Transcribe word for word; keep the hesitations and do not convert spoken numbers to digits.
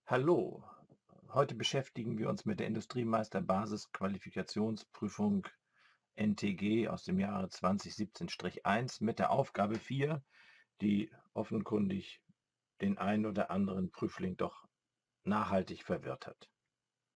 Hallo, heute beschäftigen wir uns mit der Industriemeister-Basis-Qualifikationsprüfung N T G aus dem Jahre zwanzig siebzehn eins mit der Aufgabe vier, die offenkundig den einen oder anderen Prüfling doch nachhaltig verwirrt hat.